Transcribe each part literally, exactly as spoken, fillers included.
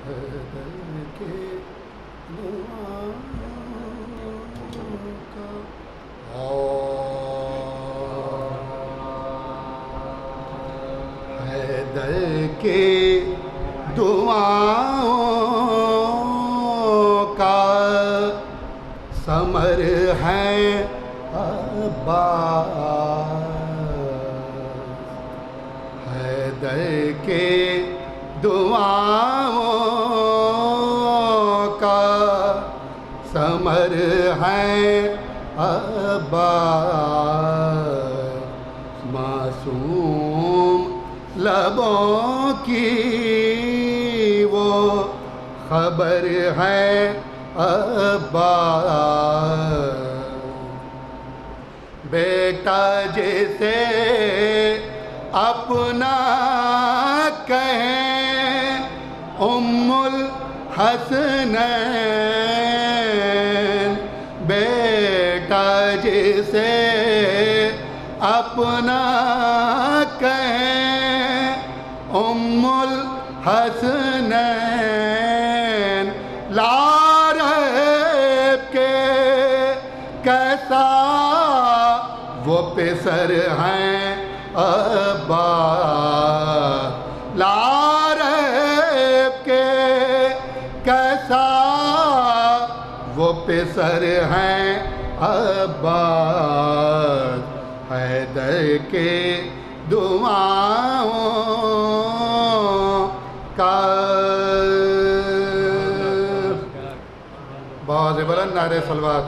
حیدر کے دعاؤں کا ثمر ہے عباس، حیدر کے دعاؤں کا ثمر ہے عباس، معصوم لبوں کی وہ خبر ہے عباس، بیٹا جسے اپنا کہیں ام الحسنین، بیٹا جسے اپنا کہیں ام الحسنین، لا ریب کے کیسا وہ پسر ہیں عباس، لا ریب کے کیسا وہ پسر ہیں عباس، حیدر کے دعاؤں کا باز بلند نعرہ صلوات۔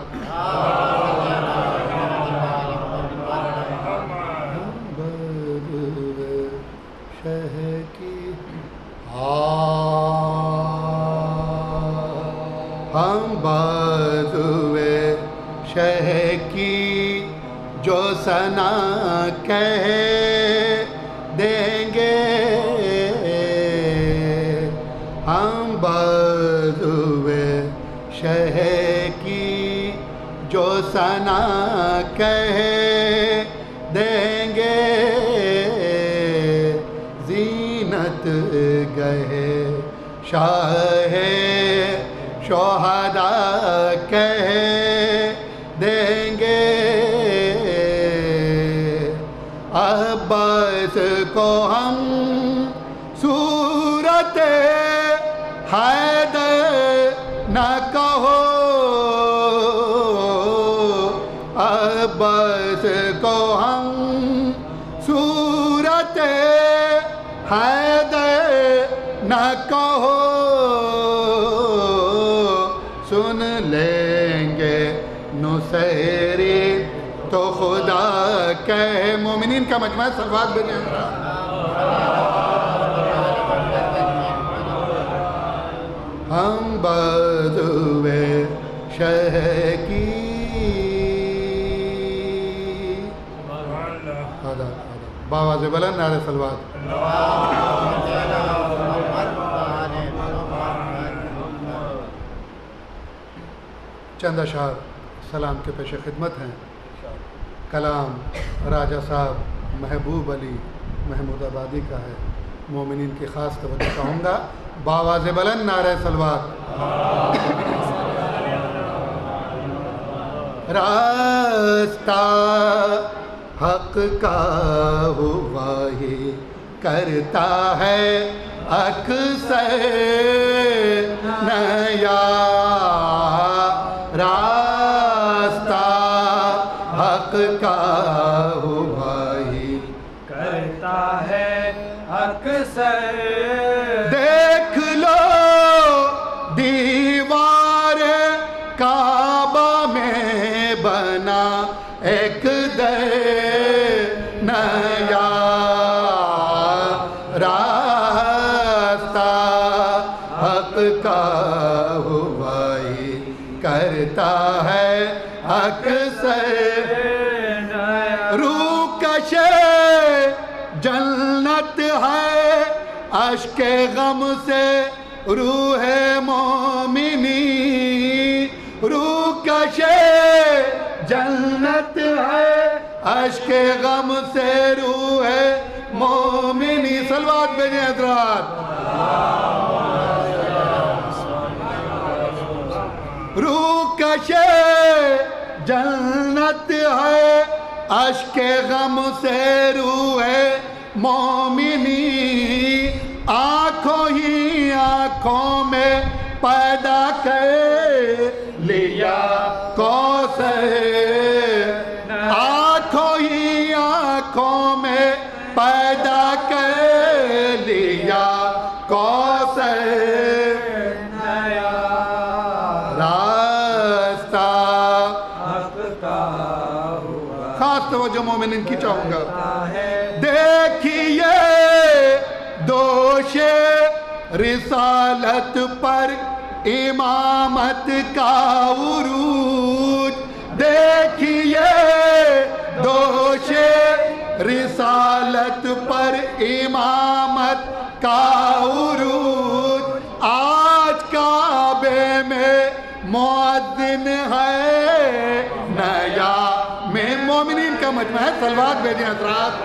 ہم بازوئے شہ کی جو ثنا کہہ دیں گے، ہم بازوئے شہ کی جو ثنا کہہ دیں گے، زینت گہے شاہ شہداء کہہ دیں گے، عباس کو ہم صورت حیدر نہ کہو، عباس کو ہم صورت حیدر نہ کہو، سن لیں گے نصیری تو خدا کہے، مومنین کا مجمع صلوات بجائیں۔ ہم بازوئے شہ کی باواز بلند نعرہ صلوات۔ چند اشعار سلام کے پیش خدمت ہیں۔ کلام راجہ صاحب محبوب علی محمود آبادی کا ہے، مومنین کی خاص توجہ چاہوں گا، باواز بلند نعرہ صلوات۔ راستہ حق کا ہوا ہی کرتا ہے اکثر نیا، راستہ حق کا ہوا ہی کرتا ہے اکثر، دیکھ لو دیوار کعبہ میں بنا ایک در نیا، راستہ حق کا ہوا ہی کرتا ہے اکثر، روح کش جنت ہے اشک غم سے روح مومنی، روح کش جنت ہے اشک غم سے روح مومنی، صلوات بھیجیں حضرات۔ آتش جنت ہے، اشک غم سے روح مومنی، آنکھوں ہی آنکھوں میں پیدا کر لیا کوثر، آنکھوں ہی آنکھوں میں پیدا کر لیا کوثر، نیا راستہ حق کا ہوا خاص توجہ مومنین کی چاہوں گا۔ ہے، دیکھیے دوش رسالت پر امامت کا عروج، دیکھیے دوش رسالت پر امامت کا عروج، آج کعبے میں مؤذن ہے نیا، میں مومنین کا مجمع ہے، صلوات بھیجیں حضرات۔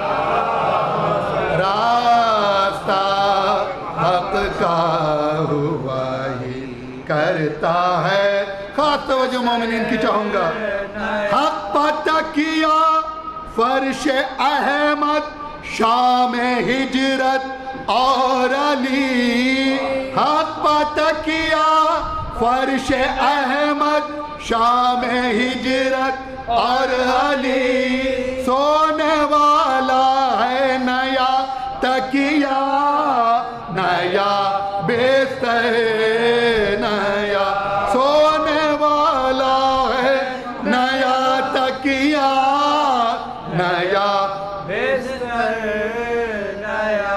راستہ حق کا ہوا ہی کرتا ہے، خاص توجہ مومنین کی چاہوں گا۔ حق پتہ کیا فرش احمد شام ہجرت اور علی، حق پتہ کیا فرش احمد شام ہجرت اور علی، سونے والا ہے نیا تکیہ نیا بستر، نیا سونے والا ہے نیا تکیہ نیا بستر، نیا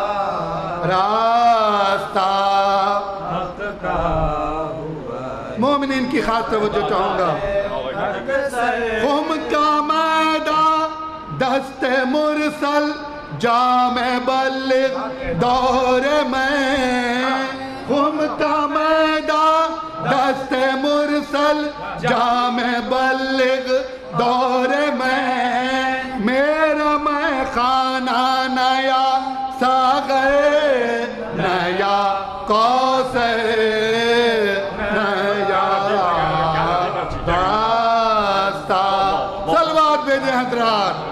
راستہ حق کا ہوا مومنین کی خاص توجہ چاہوں گا۔ حق سر خم کا میدان دست مرسل جامع بلغ دور میں، خم کا میدان دست مرسل جامع بلغ دور میں، میرا میں خانہ نیا ساغر نیا کوثر، نیا راستہ، صلوات بھیجیں حضرات۔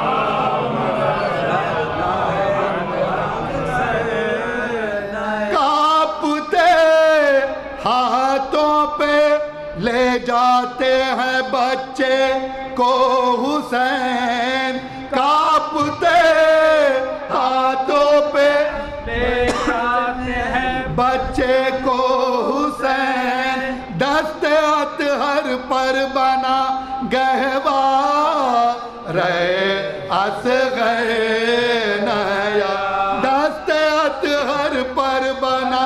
کانپتے ہاتھوں پہ لے جاتے ہیں بچے کو حسین، کانپتے ہاتھوں پہ لے جاتے ہیں بچے کو حسین، دست اطہر پر بنا گہوار اصغر نیا، دست اطہر پر بنا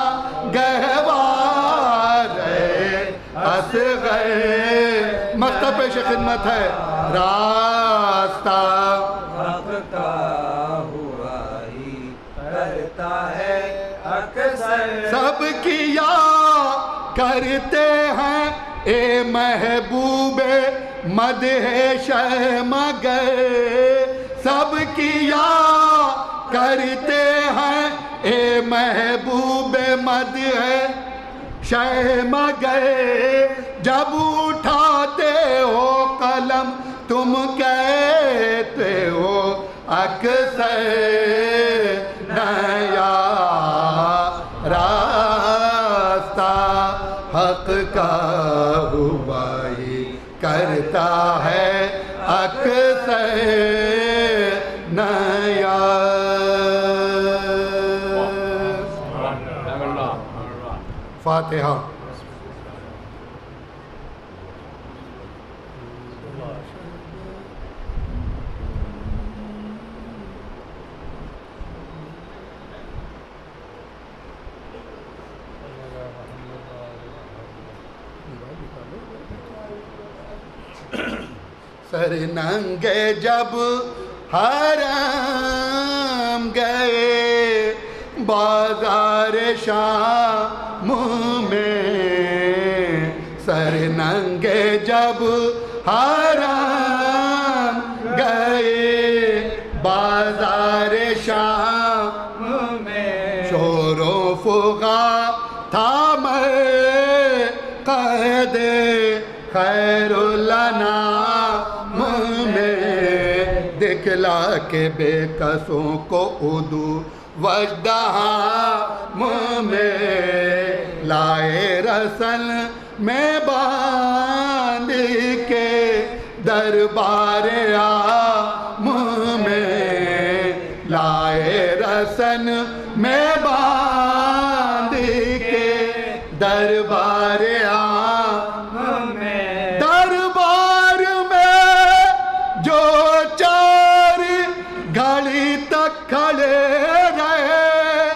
گہوار اصغر، مکتب پیش خدمت ہے۔ راستہ حق کا ہوا ہی کرتا ہے اکثر، سب کیا کرتے ہیں اے محبوب مدح شہ مگر، سب کیا کرتے ہیں اے محبوب مدح شہ مگر، جب اٹھاتے ہو قلم تم کہتے ہو اکثر نیا راستہ حق کا ہوا ہی کرتا ہے اکثر نیا۔ فاتحہ۔ سر ننگے جب حرم گئے بازار شام میں، سر ننگے جب حرم گئے بازار شام میں، شور و فغا تھا میں قید خیر الانام میں دکھلا کے بے کسوں کو ادو وجدہام میں لائے رسل میں باندھ کے دربار عام میں لائے رسن میں باندھ کے دربار عام میں دربار میں جو چار گھڑی تک کھڑے رہے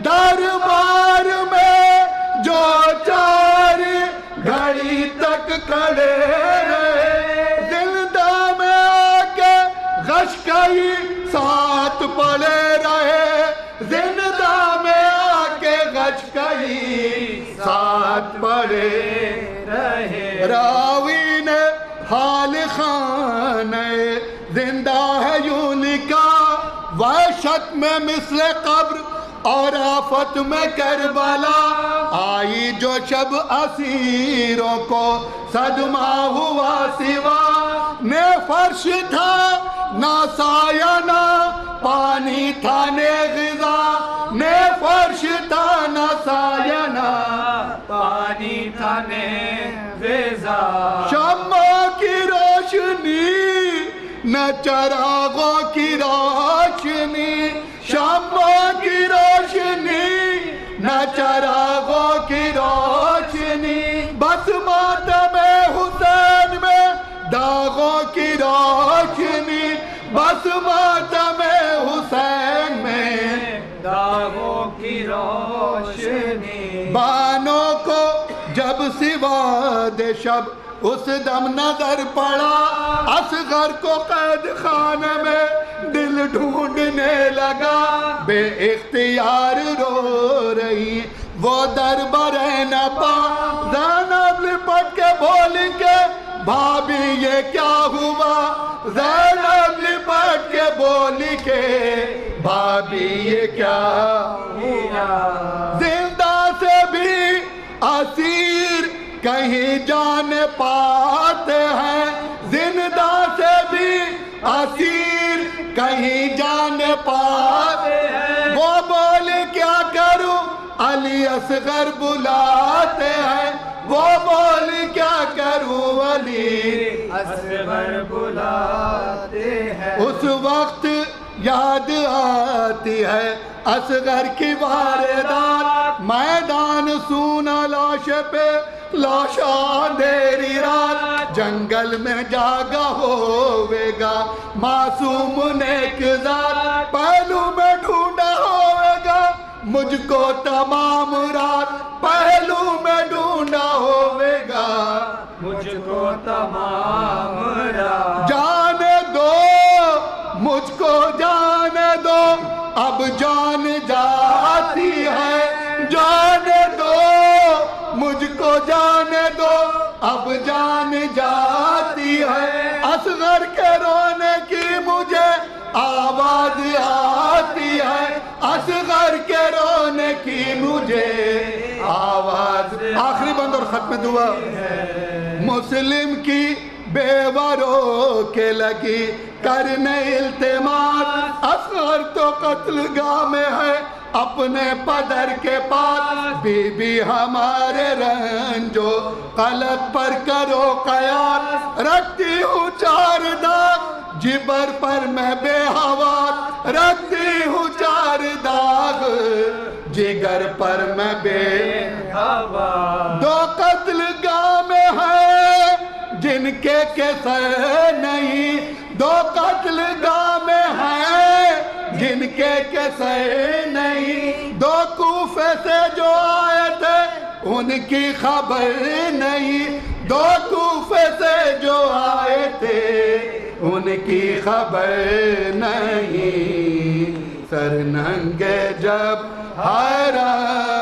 دربار میں جو چار گھڑی تک کھڑے رہے زندہ میں آ کے غش کئی ساتھ پڑے رہے زندہ میں آ کے غش کئی ساتھ پڑے رہے راوی نے حال خانے زندہ ہے یوں لکھا وحشت میں مثل قبر اور آفت میں کربلا آئی جو شب اسیروں کو صدمہ ہوا سوا نے فرش تھا نہ سایہ نہ پانی تھا نے غذا نے فرش تھا نہ سایہ نہ پانی تھا نے غذا شمع کی روشنی نہ چراغوں کی روشنی شمع کی روشنی نہ چراغوں کی روشنی بس ماتم حسین میں داغوں کی روشنی بس ماتم حسین میں داغوں کی روشنی بانوں کو جب سواد شب اس دم نظر پڑا اصغر کو قید خانے میں دل ڈھونڈنے لگا بے اختیار رو رہی وہ در برے نہ پا زینب لپٹ کے بول کے بھابی یہ کیا ہوا زینب لپٹ کے بول کے بھابی یہ کیا ہوا زندہ سے بھی اسیر کہیں جان پاتے ہیں زندہ سے بھی اسیر کہیں جان پاتے ہیں وہ بول کیا کروں علی اصغر بلاتے ہیں وہ بول کیا کروں علی اصغر بلاتے ہیں اس وقت یاد آتی ہے اصغر کی واردات میدان سونا لاش پہ لاشا اندھیری رات جنگل میں جاگا ہوئے گا معصوم نیک ذات پہلو میں ڈھونڈا ہوئے گا مجھ کو تمام رات پہلو میں ڈھونڈا ہوئے گا مجھ کو تمام رات جانے دو مجھ کو جانے دو اب جان جاتی ہے جانے دو مجھ کو جانے دو اب جان جاتی ہے اصغر کے رونے کی مجھے آواز آتی ہے اصغر کے رونے کی مجھے آواز آخری بند اور ختم دعا مسلم کی بیواروں کے لگی کرنے التماس اصغر تو قتل گاہ میں ہے اپنے پدر کے پاس بی بی ہمارے رنجو قلب پر کرو قیاس رکھتی ہوں چار داغ جبر پر میں بے حواس رکھتی ہوں چار داغ جگر پر میں بے حواس دو قتل گاہ میں ہے جن کے کسے نہیں دو قتل گاہ میں ہے جن کے کسے نہیں دو کوفے سے جو آئے تھے ان کی خبر نہیں دو کوفے سے جو آئے تھے ان کی خبر نہیں سر ننگے جب حیران